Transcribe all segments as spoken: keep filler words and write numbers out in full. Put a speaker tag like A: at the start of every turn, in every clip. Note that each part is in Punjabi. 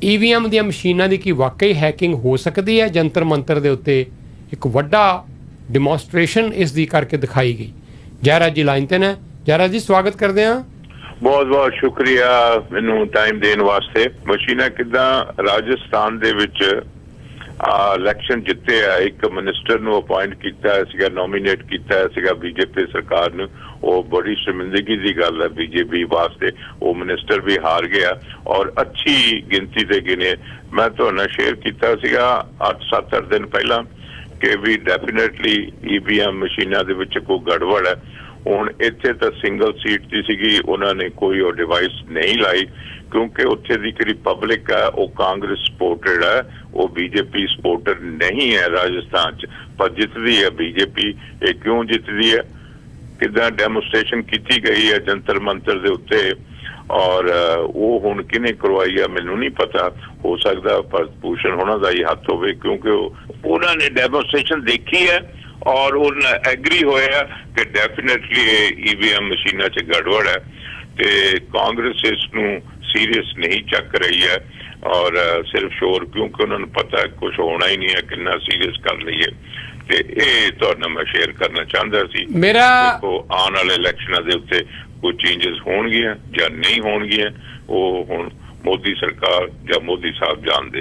A: ईवीएम ਦੀਆਂ ਮਸ਼ੀਨਾਂ ਦੀ ਕੀ ਵਾਕਈ ਹੈਕਿੰਗ ਹੋ ਸਕਦੀ ਹੈ? ਜੰਤਰ ਮੰਤਰ ਦੇ ਉੱਤੇ ਇੱਕ ਵੱਡਾ ਡੈਮੋਨਸਟ੍ਰੇਸ਼ਨ ਇਸ ਦੀ ਕਰਕੇ ਦਿਖਾਈ ਗਈ। ਜੈਰਾ ਜੀ ਲਾਈਨ ਤੇ ਨੇ। ਜੈਰਾ ਜੀ ਸਵਾਗਤ ਕਰਦੇ ਹਾਂ।
B: बहुत बहुत शुक्रिया मैनू टाइम देने वास्ते। मशीना किदा राजस्थान दे विच इलैक्शन जिते है, एक मिनिस्टर नू अपॉइंट किया है, नॉमीनेट किया है बीजेपी सरकार ने। वो बड़ी शर्मिंदगी की गल है बीजेपी वास्ते। वो मिनिस्टर भी हार गया और अच्छी गिनती से गिने। मैं तो शेयर किया अठ सत्त अठ दिन पहला कि भी डेफिनेटली ईवीएम मशीना दे विच कोई गड़बड़ है। ਹੁਣ ਇੱਥੇ ਤਾਂ ਸਿੰਗਲ ਸੀਟ ਦੀ ਸੀਗੀ, ਉਹਨਾਂ ਨੇ ਕੋਈ ਉਹ ਡਿਵਾਈਸ ਨਹੀਂ ਲਾਈ ਕਿਉਂਕਿ ਉੱਥੇ ਦੀ ਜਿਹੜੀ ਪਬਲਿਕ ਹੈ ਉਹ ਕਾਂਗਰਸ ਸਪੋਰਟਡ ਹੈ, ਉਹ ਬੀਜੇਪੀ ਸਪੋਰਟਡ ਨਹੀਂ ਹੈ ਰਾਜਸਥਾਨ 'ਚ। ਪਰ ਜਿੱਤਦੀ ਹੈ ਬੀਜੇਪੀ। ਇਹ ਕਿਉਂ ਜਿੱਤਦੀ ਹੈ? ਕਿੱਦਾਂ ਡੈਮੋਨਸਟ੍ਰੇਸ਼ਨ ਕੀਤੀ ਗਈ ਹੈ ਜੰਤਰ ਮੰਤਰ ਦੇ ਉੱਤੇ ਔਰ ਉਹ ਹੁਣ ਕਿਹਨੇ ਕਰਵਾਈ ਹੈ ਮੈਨੂੰ ਨਹੀਂ ਪਤਾ। ਹੋ ਸਕਦਾ ਭੂਸ਼ਣ ਹੋਣਾ ਦਾ ਹੀ ਹੱਥ ਹੋਵੇ ਕਿਉਂਕਿ ਉਹਨਾਂ ਨੇ ਡੈਮੋਨਸਟ੍ਰੇਸ਼ਨ ਦੇਖੀ ਹੈ और उन्हें एग्री होया कि डेफिनेटली ईवीएम मशीना च गड़बड़ है ते कांग्रेस इसनू सीरियस नहीं चक रही है और सिर्फ शोर क्योंकि उन्होंने पता है कुछ होना ही नहीं है, कितना सीरियस कर लीए। ते ये तुहाडे मैं शेयर करना चाहता सी।
A: मेरा
B: देखो आने वाले इलैक्शनां दे उत्ते कोई चेंजेस होणगियां जां नहीं होणगियां वो हुण मोदी सरकार या मोदी साहब जानते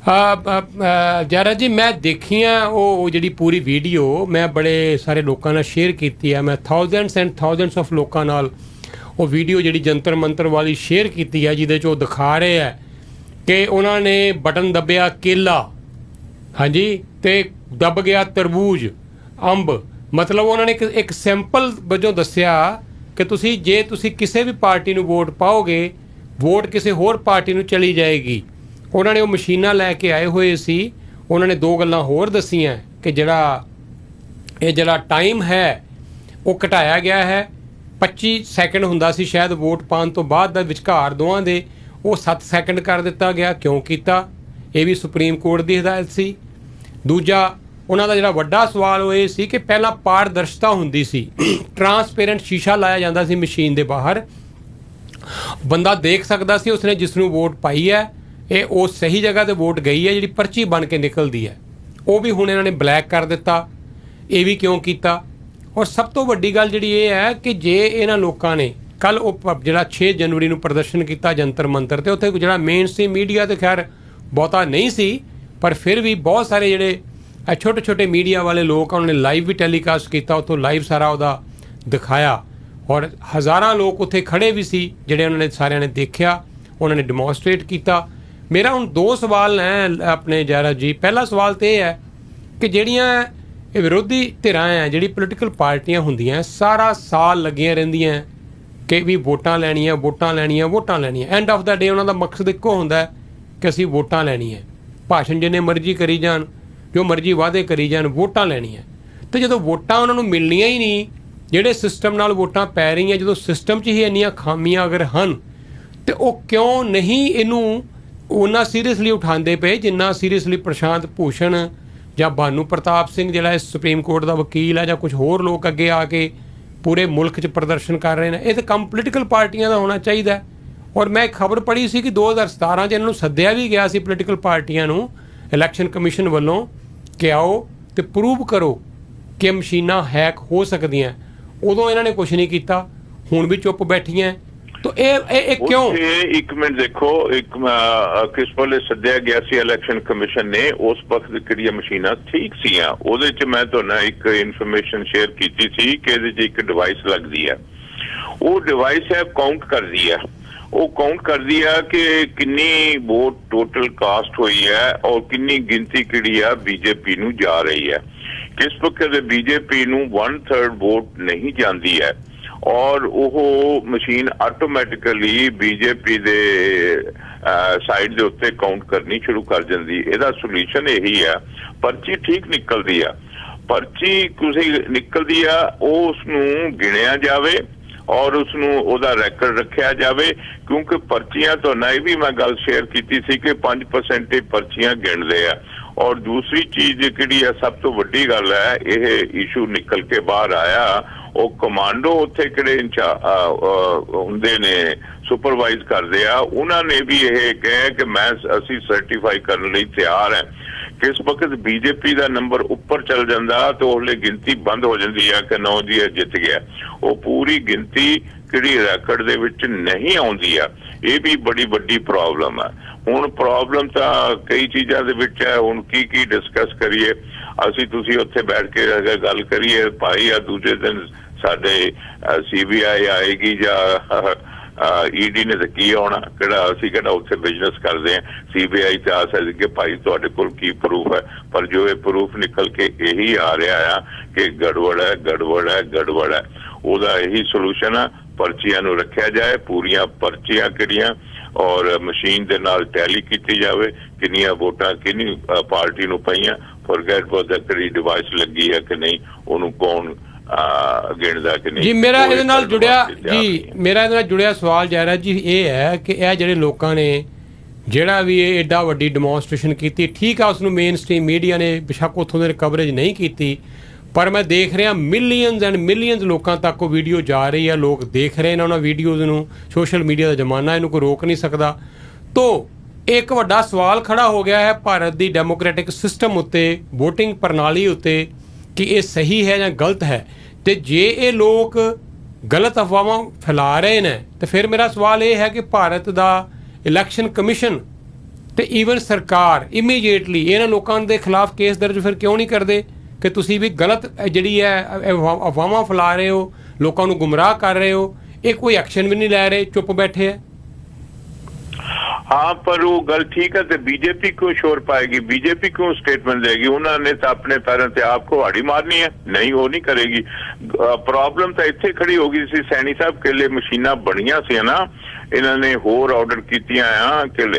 B: हैं।
A: जरा जी मैं देखी है वो जी पूरी वीडियो मैं बड़े सारे लोगों ने शेयर की है। मैं थाउजेंड्स एंड थाउजेंड्स ऑफ लोगों नाल वो वीडियो जी जंतर मंतर वाली शेयर की है जिदे च दिखा रहे हैं कि उन्होंने बटन दबिया केला, हाँ जी, तो दब गया तरबूज, अंब। मतलब उन्होंने एक, एक सैंपल वजों दसिया कि तुसी जे तुसी किसी भी पार्टी नूं वोट पाओगे वोट किसी होर पार्टी नूं चली जाएगी। उन्होंने वो मशीनां लैके आए हुए सी। उन्होंने दो गल्लां होर दसियां कि जड़ा ये जड़ा टाइम है वो घटाया गया है। पच्ची सैकेंड हुंदा सी शायद वोट पाउण तो बाद दा विचकार दोवां दे, वो सत्त सैकेंड कर दिता गया। क्यों कीता? ये भी सुप्रीम कोर्ट की हिदायत सी। दूजा उन्हां दा जिहड़ा वड्डा सवाल वो ये सी कि पहलां पारदर्शता हुंदी सी, ट्रांसपेरेंट शीशा लाया जांदा सी मशीन दे बाहर, बंदा देख सकता सी उसने जिसनों वोट पाई है ये वो सही जगह ते वोट गई है, जी पर्ची बन के निकलती है। वो भी हुण इन्होंने ब्लैक कर दिता। ये भी क्यों किया? और सब तो वड्डी गल जी ये है कि जे इन्हां लोकां ने कल जो छे जनवरी नूं प्रदर्शन किया जंतर मंतर ते उत्थे जो मेन स्ट्रीम मीडिया तो खैर बहुता नहीं सी, पर फिर भी बहुत सारे जोड़े छोटे छोटे मीडिया वाले लोग उन्होंने लाइव भी टैलीकास्ट किया, उत्थों लाइव सारा उहदा दिखाया और हज़ारां लोग उत्थे खड़े भी सी जिहड़े उन्होंने सारिਆਂ ने देखा, उन्होंने डिमोनस्ट्रेट किया। मेरा हुण दो सवाल हैं अपने जैरा जी। पहला सवाल तो यह है कि जिहड़ियां विरोधी धिरां हैं, जिहड़ी पोलिटिकल पार्टियां हुंदियां सारा साल लगियां रहिंदियां कि भी वोटां लैणियां वोटां लैणियां वोटां लैणियां। एंड ऑफ द डे उन्हां दा मकसद इक्को हुंदा है कि असीं वोटां लैणियां, भाषण जिन्ने मर्जी करी जाण, जो मर्जी वादे करी जाण, वोटां लैणियां। तो जदों वोटां उन्हां नूं मिलणियां ही नहीं, ਜਿਹੜੇ सिस्टम नाल वोटां पै रही हैं, जो सिस्टम च ही इन्नियां खामियां अगर हैं तो वो क्यों नहीं इनू उन्ना सीरीयसली उठाते पे जिन्ना सीरीयसली प्रशांत भूषण या भानू प्रताप सिंह जिहड़ा सुप्रीम कोर्ट का वकील है या कुछ होर लोग अगे आके पूरे मुल्क च प्रदर्शन कर रहे हैं। ये तो काम पोलिटिकल पार्टियां का होना चाहिए। और मैं एक खबर पढ़ी सी कि दो हज़ार सतारह च इन्हों सद्दिया भी गया सी पोलिटिकल पार्टियां नूं इलैक्शन कमीशन वालों कि आओ तो प्रूव करो कि मशीनां हैक हो सकदियां। उदों इन्होंने कुछ नहीं किया, हुण भी चुप बैठी हैं। तो ए, ए, ए, क्यों?
B: एक मिनट देखो, एक किस वेले सद्दिया गया सी इलैक्शन कमीशन ने, उस वक्त किहड़ियां मशीनां ठीक सीआं। उहदे च मैं तुहानूं एक इन्फॉर्मेशन शेयर कीती सी कि इहदे च एक डिवाइस लगदी है। वो डिवाइस है काउंट करदी है, वो काउंट करदी है कि किन्नी वोट टोटल कास्ट हुई है और किन्नी गिनती किहड़ी है बीजेपी नूं जा रही है। किस पक्के दे बीजेपी नूं वन थर्ड वोट नहीं जाती है और वो मशीन आटोमैटिकली बीजेपी दे साइड दे उत्ते काउंट करनी शुरू कर जाती। इहदा सोल्यूशन यही है, पर्ची ठीक निकलती है, पर्ची कुछ निकलती है उसनूं गिणिया जावे और उसनूं ओदा रैकॉर्ड रखिया जावे। क्योंकि पर्चियां तो नहीं भी मैं गल शेयर की थी कि पांच परसेंट पर्चियां गिणदे आ। और दूसरी चीज जिहड़ी है सब तो वड्डी गल है, यह इशू निकल के बाहर आया ਉਹ ਕਮਾਂਡੋ ਉੱਥੇ ਕਿਹੜੇ ਹੁੰਦੇ ਨੇ ਸੁਪਰਵਾਈਜ਼ ਕਰਦੇ ਆ, ਉਹਨਾਂ ਨੇ ਵੀ ਇਹ ਕਿਹਾ ਕਿ ਮੈਂ ਅਸੀਂ ਸਰਟੀਫਾਈ ਕਰਨ ਲਈ ਤਿਆਰ ਹੈ। ਕਿਸ ਵਕਤ ਬੀਜੇਪੀ ਦਾ ਨੰਬਰ ਉੱਪਰ ਚੱਲ ਜਾਂਦਾ ਤਾਂ ਉਹਲੇ ਗਿਣਤੀ ਬੰਦ ਹੋ ਜਾਂਦੀ ਆ ਕਿ ਨੌ ਜੀ ਜਿੱਤ ਗਿਆ। ਉਹ ਪੂਰੀ ਗਿਣਤੀ ਕਿਹੜੀ ਰੈਕਡ ਦੇ ਵਿੱਚ ਨਹੀਂ ਆਉਂਦੀ ਆ, ਇਹ ਵੀ ਬੜੀ ਵੱਡੀ ਪ੍ਰੋਬਲਮ ਆ। ਹੁਣ ਪ੍ਰੋਬਲਮ ਤਾਂ ਕਈ ਚੀਜ਼ਾਂ ਦੇ ਵਿੱਚ ਹੈ, ਹੁਣ ਕੀ ਕੀ ਡਿਸਕਸ ਕਰੀਏ ਅਸੀਂ ਤੁਸੀਂ ਉੱਥੇ ਬੈਠ ਕੇ ਅਗਰ ਗੱਲ ਕਰੀਏ ਭਾਈ ਆ ਦੂਜੇ ਦਿਨ ਸਾਡੇ ਸੀ ਬੀ ਆਈ ਆਏਗੀ ਜਾਂ ਈ ਡੀ ਨੇ ਤਾਂ ਕੀ ਆਉਣਾ, ਕਿਹੜਾ ਅਸੀਂ ਕਿਹੜਾ ਉੱਥੇ ਬਿਜ਼ਨਸ ਕਰਦੇ ਹਾਂ। ਸੀ ਬੀ ਆਈ ਤੇ ਆ ਸਕਦੀ ਕਿ ਭਾਈ ਤੁਹਾਡੇ ਕੋਲ ਕੀ ਪ੍ਰੂਫ ਹੈ, ਪਰ ਜੋ ਇਹ ਪ੍ਰੂਫ ਨਿਕਲ ਕੇ ਇਹੀ ਆ ਰਿਹਾ ਆ ਕਿ ਗੜਬੜ ਹੈ ਗੜਬੜ ਹੈ ਗੜਬੜ ਹੈ। ਉਹਦਾ ਇਹੀ ਸੋਲੂਸ਼ਨ ਆ, ਪਰਚੀਆਂ ਨੂੰ ਰੱਖਿਆ ਜਾਏ, ਪੂਰੀਆਂ ਪਰਚੀਆਂ ਕਿਹੜੀਆਂ ਔਰ ਮਸ਼ੀਨ ਦੇ ਨਾਲ ਟੈਲੀ ਕੀਤੀ ਜਾਵੇ ਕਿੰਨੀਆਂ ਵੋਟਾਂ ਕਿੰਨੀ ਪਾਰਟੀ ਨੂੰ ਪਈਆਂ, ਫੋਰਗੇਟ ਵਾਟ ਦਾ ਕਿਹੜੀ ਡਿਵਾਈਸ ਲੱਗੀ ਹੈ ਕਿ ਨਹੀਂ, ਉਹਨੂੰ ਕੌਣ ਗਿਣਦਾ ਕਿ ਨਹੀਂ।
A: ਜੀ ਮੇਰਾ ਇਹਦੇ ਨਾਲ ਜੁੜਿਆ ਜੀ ਮੇਰਾ ਇਹਦੇ ਨਾਲ ਜੁੜਿਆ ਸਵਾਲ ਜਾ ਰਿਹਾ ਜੀ ਇਹ ਹੈ ਕਿ ਇਹ ਜਿਹੜੇ ਲੋਕਾਂ ਨੇ ਜਿਹੜਾ ਵੀ ਇਹ ਐਡਾ ਵੱਡੀ ਡੈਮੋਨਸਟ੍ਰੇਸ਼ਨ ਕੀਤੀ, ਠੀਕ ਆ ਉਸ ਨੂੰ ਮੇਨ ਸਟ੍ਰੀਮ ਮੀਡੀਆ ਨੇ ਬੇਸ਼ੱਕ ਉੱਥੋਂ ਦੇ ਕਵਰੇਜ ਨਹੀਂ ਕੀਤੀ, ਪਰ ਮੈਂ ਦੇਖ ਰਿਹਾ ਮਿਲੀਅਨਸ ਐਂਡ ਮਿਲੀਅਨਸ ਲੋਕਾਂ ਤੱਕ ਉਹ ਵੀਡੀਓ ਜਾ ਰਹੀ ਹੈ, ਲੋਕ ਦੇਖ ਰਹੇ ਨੇ ਉਹਨਾਂ ਵੀਡੀਓਜ਼ ਨੂੰ। ਸੋਸ਼ਲ ਮੀਡੀਆ ਦਾ ਜ਼ਮਾਨਾ, ਇਹਨੂੰ ਕੋਈ ਰੋਕ ਨਹੀਂ ਸਕਦਾ। ਤੋ ਇੱਕ ਵੱਡਾ ਸਵਾਲ ਖੜਾ ਹੋ ਗਿਆ ਹੈ ਭਾਰਤ ਦੀ ਡੈਮੋਕ੍ਰੈਟਿਕ ਸਿਸਟਮ ਉੱਤੇ, ਵੋਟਿੰਗ ਪ੍ਰਣਾਲੀ ਉੱਤੇ, ਕਿ ਇਹ ਸਹੀ ਹੈ ਜਾਂ ਗਲਤ ਹੈ। ਤੇ ਜੇ ਇਹ ਲੋਕ ਗਲਤ ਅਫਵਾਹਾਂ ਫੈਲਾ ਰਹੇ ਨੇ ਤੇ ਫਿਰ ਮੇਰਾ ਸਵਾਲ ਇਹ ਹੈ ਕਿ ਭਾਰਤ ਦਾ ਇਲੈਕਸ਼ਨ ਕਮਿਸ਼ਨ ਤੇ ਈਵਨ ਸਰਕਾਰ ਇਮੀਡੀਏਟਲੀ ਇਹਨਾਂ ਲੋਕਾਂ ਦੇ ਖਿਲਾਫ ਕੇਸ ਦਰਜ ਫਿਰ ਕਿਉਂ ਨਹੀਂ ਕਰਦੇ ਕਿ ਤੁਸੀਂ ਵੀ ਗਲਤ ਜਿਹੜੀ ਹੈ ਅਫਵਾਹਾਂ ਫੈਲਾ ਰਹੇ ਹੋ, ਲੋਕਾਂ ਨੂੰ ਗੁੰਮਰਾਹ ਕਰ ਰਹੇ ਹੋ, ਇਹ ਕੋਈ ਐਕਸ਼ਨ ਵੀ ਨਹੀਂ ਲੈ ਰਹੇ, ਚੁੱਪ ਬੈਠੇ ਹੈ।
B: हाँ, पर वो गल ठीक है तो बीजेपी क्यों शोर पाएगी, बीजेपी क्यों स्टेटमेंट देगी? उन्होंने तो अपने पैरों से आपको हाड़ी मारनी है, नहीं वो नहीं करेगी। प्रॉब्लम तो इत्थे खड़ी होगी सी सैनी साहब के लिए मशीना बनिया सी ना, इन्होंने होर ऑर्डर कीतियां कि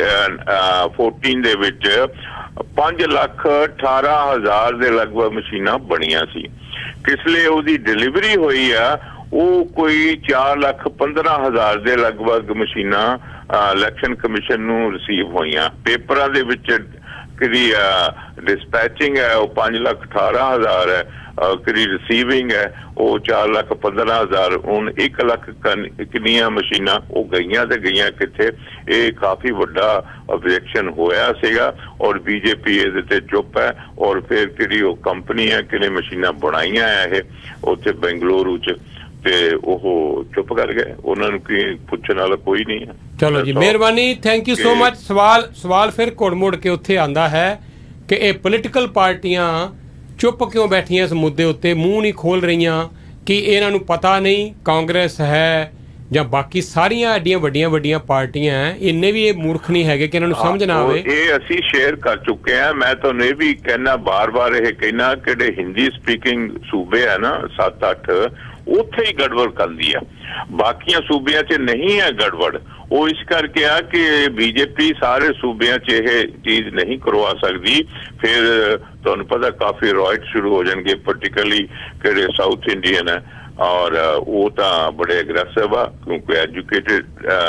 B: फोर्टीन दे विच पांच लाख अठारह हजार दे लगभग मशीना बनिया सी। किसले उसकी डिलीवरी हुई है वो कोई चार लाख पंद्रह हजार दे लगभग मशीना इलेक्शन कमिशन ਨੂੰ ਰਿਸੀਵ ਹੋਈਆਂ। ਪੇਪਰਾਂ ਦੇ ਵਿੱਚ ਕਿਹੜੀ ਡਿਸਪੈਚਿੰਗ ਹੈ ਉਹ पांच लाख अठारह हजार है, ਕਿਹੜੀ ਰਿਸੀਵਿੰਗ ਹੈ ਉਹ चार लाख पंद्रह हजार। ਹੁਣ एक ਲੱਖ ਕਿੰਨੀਆਂ ਮਸ਼ੀਨਾਂ ਉਹ ਗਈਆਂ ਤੇ ਗਈਆਂ ਕਿੱਥੇ? ਇਹ ਕਾਫੀ ਵੱਡਾ ਆਬਜੈਕਸ਼ਨ ਹੋਇਆ ਸੀਗਾ ਔਰ ਬੀਜੇਪੀ ਇਹਦੇ ਤੇ ਚੁੱਪ ਹੈ। ਔਰ ਫਿਰ ਕਿਹੜੀ ਉਹ ਕੰਪਨੀ ਹੈ ਕਿਹਨੇ ਮਸ਼ੀਨਾਂ ਬਣਾਈਆਂ ਆ ਇਹ ਉੱਥੇ ਬੈਂਗਲੁਰੂ ਚ ਤੇ ਉਹ ਚੁੱਪ ਕਰ ਗਏ, ਉਹਨਾਂ ਨੂੰ ਕੀ ਪੁੱਛਣ ਵਾਲਾ ਕੋਈ ਨਹੀਂ ਹੈ।
A: ਚਲੋ ਜੀ ਮਿਹਰਬਾਨੀ, ਥੈਂਕ ਯੂ ਸੋ ਮਚ। ਸਵਾਲ ਸਵਾਲ ਫਿਰ ਘੁੜ ਮੁੜ ਕੇ ਉੱਥੇ ਆਉਂਦਾ ਹੈ ਕਿ ਇਹ ਪੋਲੀਟੀਕਲ ਪਾਰਟੀਆਂ ਚੁੱਪ ਕਿਉਂ ਬੈਠੀਆਂ ਇਸ ਮੁੱਦੇ ਉੱਤੇ, ਮੂੰਹ ਨਹੀਂ ਖੋਲ ਰਹੀਆਂ ਕਿ ਇਹਨਾਂ ਨੂੰ ਪਤਾ ਨਹੀਂ ਕਾਂਗਰਸ ਹੈ ਜਾਂ ਬਾਕੀ ਸਾਰੀਆਂ ਐਡੀਆਂ ਵੱਡੀਆਂ ਵੱਡੀਆਂ ਪਾਰਟੀਆਂ ਇੰਨੇ ਵੀ ਇਹ ਮੂਰਖ ਨਹੀਂ ਹੈਗੇ ਕਿ ਇਹਨਾਂ ਨੂੰ ਸਮਝ ਨਾ ਆਵੇ।
B: ਇਹ ਅਸੀਂ ਸ਼ੇਅਰ ਕਰ ਚੁੱਕੇ ਹਾਂ। ਮੈਂ ਤੁਹਾਨੂੰ ਇਹ ਵੀ ਕਹਿਣਾ ਬਾਰ-ਬਾਰ ਇਹ ਕਹਿਣਾ ਕਿਹੜੇ ਹਿੰਦੀ ਸਪੀਕਿੰਗ ਸੂਬੇ ਹੈ ਨਾ ਸੱਤ ਅੱਠ ਉੱਥੇ ਹੀ ਗੜਬੜ ਕਰਦੀ ਆ, ਬਾਕੀਆਂ ਸੂਬਿਆਂ 'ਚ ਨਹੀਂ ਹੈ ਗੜਬੜ। ਉਹ ਇਸ ਕਰਕੇ ਆ ਕਿ ਬੀਜੇਪੀ ਸਾਰੇ ਸੂਬਿਆਂ 'ਚ ਇਹ ਚੀਜ਼ ਨਹੀਂ ਕਰਵਾ ਸਕਦੀ। ਫਿਰ ਤੁਹਾਨੂੰ ਪਤਾ ਕਾਫੀ ਰॉयट ਸ਼ੁਰੂ ਹੋ ਜਾਣਗੇ, ਪਾਰਟਿਕੂਲਰਲੀ ਕਿਹੜੇ ਸਾਊਥ ਇੰਡੀਅਨ ਹੈ ਔਰ ਉਹ ਤਾਂ ਬੜੇ ਐਗਰੈਸਿਵ ਆ ਕਿਉਂਕਿ ਐਜੂਕੇਟਿਡ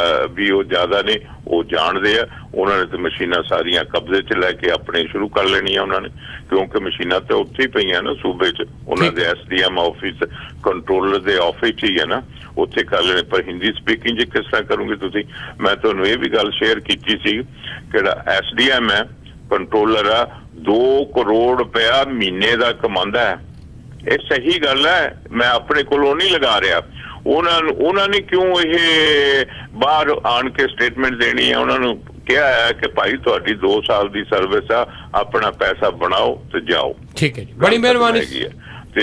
B: ਵੀ ਉਹ ਜ਼ਿਆਦਾ ਨੇ, ਉਹ ਜਾਣਦੇ ਆ। ਉਹਨਾਂ ਨੇ ਤਾਂ ਮਸ਼ੀਨਾਂ ਸਾਰੀਆਂ ਕਬਜ਼ੇ 'ਚ ਲੈ ਕੇ ਆਪਣੇ ਸ਼ੁਰੂ ਕਰ ਲੈਣੀਆਂ ਉਹਨਾਂ ਨੇ, ਕਿਉਂਕਿ ਮਸ਼ੀਨਾਂ ਤਾਂ ਉੱਥੇ ਹੀ ਪਈਆਂ ਨਾ ਸੂਬੇ 'ਚ, ਉਹਨਾਂ ਦੇ S D M office controller ਦੇ ਆਫਿਸ 'ਚ ਹੀ ਹੈ ਨਾ, ਉੱਥੇ ਕਰ ਲੈਣੇ। ਪਰ ਹਿੰਦੀ ਸਪੀਕਿੰਗ 'ਚ ਕਿਸ ਤਰ੍ਹਾਂ ਕਰੋਗੇ ਤੁਸੀਂ? ਮੈਂ ਤੁਹਾਨੂੰ ਇਹ ਵੀ ਗੱਲ ਸ਼ੇਅਰ ਕੀਤੀ ਸੀ, ਕਿਹੜਾ ਐਸ ਡੀ ਐਮ ਹੈ ਕੰਟਰੋਲਰ ਆ ਦੋ ਕਰੋੜ ਰੁਪਇਆ ਮਹੀਨੇ ਦਾ ਕਮਾਉਂਦਾ ਹੈ। ਇਹ ਸਹੀ ਗੱਲ ਹੈ, ਮੈਂ ਆਪਣੇ ਕੋਲੋਂ ਨਹੀਂ ਲਗਾ ਰਿਹਾ। ਉਹਨਾਂ ਨੂੰ ਉਹਨਾਂ ਨੇ ਕਿਉਂ ਇਹ ਬਾਹਰ ਆਣ ਕੇ ਸਟੇਟਮੈਂਟ ਦੇਣੀ ਹੈ? ਉਹਨਾਂ ਨੂੰ ਕਿਹਾ ਹੈ ਕਿ ਭਾਈ ਤੁਹਾਡੀ ਦੋ ਸਾਲ ਦੀ ਸਰਵਿਸ ਆ, ਆਪਣਾ ਪੈਸਾ ਬਣਾਓ ਤੇ ਜਾਓ।
A: ਠੀਕ ਹੈ ਜੀ, ਬੜੀ ਮਿਹਰਬਾਨੀ।
B: ਤੇ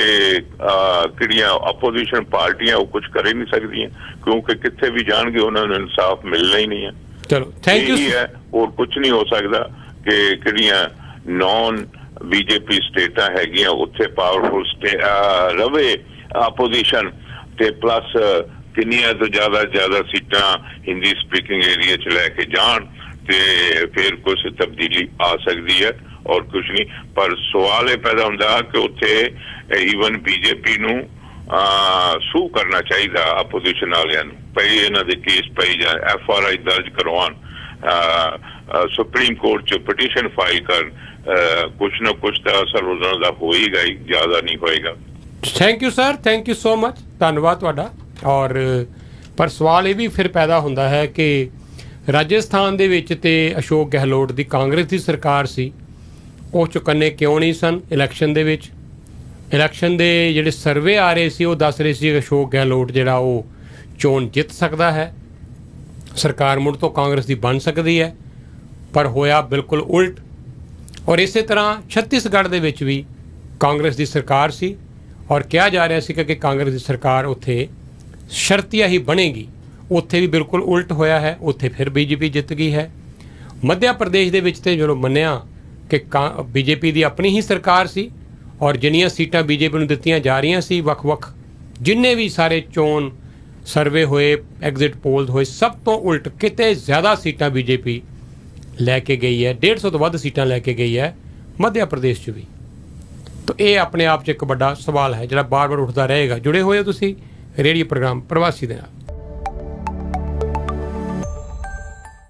B: ਕਿਹੜੀਆਂ ਆਪੋਜੀਸ਼ਨ ਪਾਰਟੀਆਂ ਉਹ ਕੁਝ ਕਰ ਹੀ ਨਹੀਂ ਸਕਦੀਆਂ ਕਿਉਂਕਿ ਕਿੱਥੇ ਵੀ ਜਾਣਗੇ ਉਹਨਾਂ ਨੂੰ ਇਨਸਾਫ ਮਿਲਣਾ ਹੀ ਨਹੀਂ ਹੈ।
A: ਚਲੋ ਥੈਂਕ ਯੂ
B: ਹੈ, ਹੋਰ ਕੁਝ ਨਹੀਂ ਹੋ ਸਕਦਾ ਕਿ ਕਿਹੜੀਆਂ ਨੌਨ ਬੀਜੇਪੀ ਸਟੇਟਾਂ ਹੈਗੀਆਂ ਉੱਥੇ ਪਾਵਰਫੁਲ ਰਵੇ ਆਪੋਜੀਸ਼ਨ ਤੇ ਪਲੱਸ ਕਿੰਨੀਆਂ ਤੋਂ ਜ਼ਿਆਦਾ ਜ਼ਿਆਦਾ ਸੀਟਾਂ ਹਿੰਦੀ ਸਪੀਕਿੰਗ ਏਰੀਆ 'ਚ ਲੈ ਕੇ ਜਾਣ ਤੇ ਫਿਰ ਕੁਝ ਤਬਦੀਲੀ ਆ ਸਕਦੀ ਹੈ ਔਰ ਕੁਝ ਨਹੀਂ। ਪਰ ਸਵਾਲ ਇਹ ਪੈਦਾ ਹੁੰਦਾ ਕਿ ਉੱਥੇ ਈਵਨ ਬੀਜੇਪੀ ਨੂੰ ਸੂ ਕਰਨਾ ਚਾਹੀਦਾ ਆਪੋਜੀਸ਼ਨ ਵਾਲਿਆਂ ਨੂੰ, ਪਈ ਇਹਨਾਂ ਦੇ ਕੇਸ ਪਈ ਜਾਏ, ਐਫ ਆਰ ਆਈ ਦਰਜ ਕਰਵਾਉਣ, ਸੁਪਰੀਮ ਕੋਰਟ 'ਚ ਪਟੀਸ਼ਨ ਫਾਈਲ ਕਰਨ, ਕੁਛ ਨਾ ਕੁਛ ਤਾਂ ਅਸਰ ਉਹਨਾਂ ਦਾ ਹੋਏਗਾ ਹੀ, ਜ਼ਿਆਦਾ ਨਹੀਂ ਹੋਏਗਾ।
A: Thank you sir, thank you so much. ਧੰਨਵਾਦ ਤੁਹਾਡਾ। ਔਰ ਪਰ ਸਵਾਲ ਇਹ ਵੀ ਫਿਰ ਪੈਦਾ ਹੁੰਦਾ ਹੈ ਕਿ ਰਾਜਸਥਾਨ ਦੇ ਵਿੱਚ ਤੇ ਅਸ਼ੋਕ ਗਹਿਲੋਟ ਦੀ ਕਾਂਗਰਸ ਦੀ ਸਰਕਾਰ ਸੀ, ਉਹ ਚੁਕੰਨੇ ਕਿਉਂ ਨਹੀਂ ਸਨ ਇਲੈਕਸ਼ਨ ਦੇ ਵਿੱਚ? ਇਲੈਕਸ਼ਨ ਦੇ ਜਿਹੜੇ ਸਰਵੇ ਆ ਰਹੇ ਸੀ ਉਹ ਦੱਸ ਰਹੇ ਸੀ ਕਿ ਅਸ਼ੋਕ ਗਹਿਲੋਟ ਜਿਹੜਾ ਉਹ ਚੋਣ ਜਿੱਤ ਸਕਦਾ ਹੈ, ਸਰਕਾਰ ਮੁੜ ਤੋਂ ਕਾਂਗਰਸ ਦੀ ਬਣ ਸਕਦੀ ਹੈ, ਪਰ ਹੋਇਆ ਬਿਲਕੁਲ ਉਲਟ। ਔਰ ਇਸੇ ਤਰ੍ਹਾਂ ਛੱਤੀਸਗੜ੍ਹ ਦੇ ਵਿੱਚ ਵੀ ਕਾਂਗਰਸ ਦੀ ਸਰਕਾਰ ਸੀ ਔਰ ਕਿਹਾ ਜਾ ਰਿਹਾ ਸੀ ਕਿ ਕਾਂਗਰਸ ਦੀ ਸਰਕਾਰ ਉੱਥੇ ਸ਼ਰਤੀਆ ਹੀ ਬਣੇਗੀ, ਉੱਥੇ ਵੀ ਬਿਲਕੁਲ ਉਲਟ ਹੋਇਆ ਹੈ, ਉੱਥੇ ਫਿਰ ਬੀਜੇਪੀ ਜਿੱਤ ਗਈ ਹੈ। ਮੱਧ ਪ੍ਰਦੇਸ਼ ਦੇ ਵਿੱਚ ਤੇ ਜਦੋਂ ਮੰਨਿਆ ਕਿ ਕਾਂ ਬੀਜੇਪੀ ਦੀ ਆਪਣੀ ਹੀ ਸਰਕਾਰ ਸੀ ਔਰ ਜਿੰਨੀਆਂ ਸੀਟਾਂ ਬੀਜੇਪੀ ਨੂੰ ਦਿੱਤੀਆਂ ਜਾ ਰਹੀਆਂ ਸੀ, ਵੱਖ-ਵੱਖ ਜਿੰਨੇ ਵੀ ਸਾਰੇ ਚੋਣ ਸਰਵੇ ਹੋਏ, ਐਗਜ਼ਿਟ ਪੋਲਸ ਹੋਏ, ਸਭ ਤੋਂ ਉਲਟ ਕਿਤੇ ਜ਼ਿਆਦਾ ਸੀਟਾਂ ਬੀਜੇਪੀ ਲੈ ਕੇ ਗਈ ਹੈ, ਡੇਢ ਸੌ ਤੋਂ ਵੱਧ ਸੀਟਾਂ ਲੈ ਕੇ ਗਈ ਹੈ ਮੱਧ ਪ੍ਰਦੇਸ਼ 'ਚ ਵੀ। ਤਾਂ ਇਹ ਆਪਣੇ ਆਪ 'ਚ ਇੱਕ ਵੱਡਾ ਸਵਾਲ ਹੈ ਜਿਹੜਾ ਬਾਰ-ਬਾਰ ਉੱਠਦਾ ਰਹੇਗਾ। ਜੁੜੇ ਹੋਏ ਹੋ ਤੁਸੀਂ ਰੇਡੀਓ ਪ੍ਰੋਗਰਾਮ ਪ੍ਰਵਾਸੀ ਦੇ ਨਾਲ।